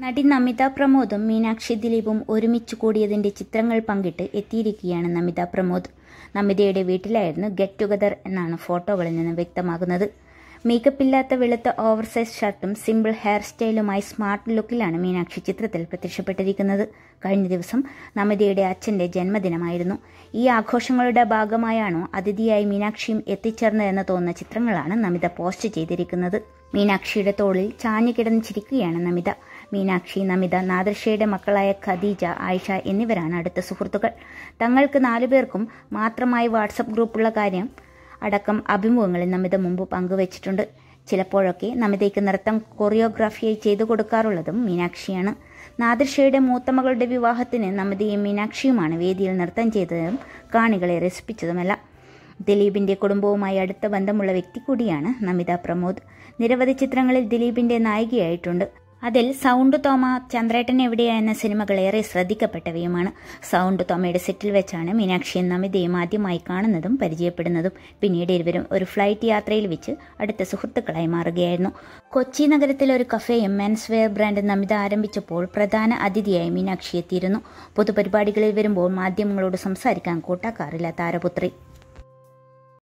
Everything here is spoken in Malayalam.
നടി നമിത പ്രമോദും മീനാക്ഷി ദിലീപും ഒരുമിച്ച് കൂടിയതിന്റെ ചിത്രങ്ങൾ പങ്കിട്ട് എത്തിയിരിക്കുകയാണ് നമിത പ്രമോദ്. നമിതയുടെ വീട്ടിലായിരുന്നു ഗെറ്റ് ടുഗദർ എന്നാണ് ഫോട്ടോകളിൽ നിന്ന് വ്യക്തമാകുന്നത്. മേക്കപ്പില്ലാത്ത വെളുത്ത ഓവർസൈസ് ഷർട്ടും സിമ്പിൾ ഹെയർ സ്റ്റൈലുമായി സ്മാർട്ട് ലുക്കിലാണ് മീനാക്ഷി ചിത്രത്തിൽ പ്രത്യക്ഷപ്പെട്ടിരിക്കുന്നത്. കഴിഞ്ഞ ദിവസം നമിതയുടെ അച്ഛന്റെ ജന്മദിനമായിരുന്നു. ഈ ആഘോഷങ്ങളുടെ ഭാഗമായാണോ അതിഥിയായി മീനാക്ഷിയും എത്തിച്ചേർന്നതെന്ന് തോന്നുന്ന ചിത്രങ്ങളാണ് നമിത പോസ്റ്റ് ചെയ്തിരിക്കുന്നത്. മീനാക്ഷിയുടെ തോളിൽ ചാഞ്ഞു കിടന്ന് ചിരിക്കുകയാണ് നമിത. മീനാക്ഷി, നമിത, നാദിർഷയുടെ മക്കളായ ഖദീജ, ആയിഷ എന്നിവരാണ് അടുത്ത സുഹൃത്തുക്കൾ. തങ്ങൾക്ക് 4 പേർക്കും മാത്രമായി വാട്സപ്പ് ഗ്രൂപ്പുള്ള കാര്യം അടക്കം അഭിമുഖങ്ങളിൽ നമിത മുമ്പ് പങ്കുവച്ചിട്ടുണ്ട്. ചിലപ്പോഴൊക്കെ നമിതയ്ക്ക് നൃത്തം കൊറിയോഗ്രാഫിയായി ചെയ്തു കൊടുക്കാറുള്ളതും മീനാക്ഷിയാണ്. നാദിർഷയുടെ മൂത്ത മകളുടെ വിവാഹത്തിന് നമിതയും മീനാക്ഷിയുമാണ് വേദിയിൽ നൃത്തം ചെയ്തതും കാണികളെ രസിപ്പിച്ചതുമല്ല. ദിലീപിന്റെ കുടുംബവുമായി അടുത്ത ബന്ധമുള്ള വ്യക്തി കൂടിയാണ് നമിത പ്രമോദ്. നിരവധി ചിത്രങ്ങളിൽ ദിലീപിന്റെ നായികയായിട്ടുണ്ട്. അതിൽ സൗണ്ട് തോമ, ചന്ദ്രേട്ടൻ എവിടെയാ എന്ന സിനിമകൾ ഏറെ ശ്രദ്ധിക്കപ്പെട്ടവയുമാണ്. സൗണ്ട് തോമയുടെ സെറ്റിൽ വെച്ചാണ് മീനാക്ഷിയും നമിതയും ആദ്യമായി കാണുന്നതും പരിചയപ്പെടുന്നതും. പിന്നീട് ഇരുവരും ഒരു ഫ്ലൈറ്റ് യാത്രയിൽ വെച്ച് അടുത്ത സുഹൃത്തുക്കളായി മാറുകയായിരുന്നു. കൊച്ചി നഗരത്തിൽ ഒരു കഫേയും മെൻസ് വെയർ ബ്രാൻഡ് നമിത ആരംഭിച്ചപ്പോൾ പ്രധാന അതിഥിയായി മീനാക്ഷി എത്തിയിരുന്നു. പൊതുപരിപാടികളിൽ വരുമ്പോൾ മാധ്യമങ്ങളോട് സംസാരിക്കാൻ കൂട്ടാക്കാറില്ല താരപുത്രി.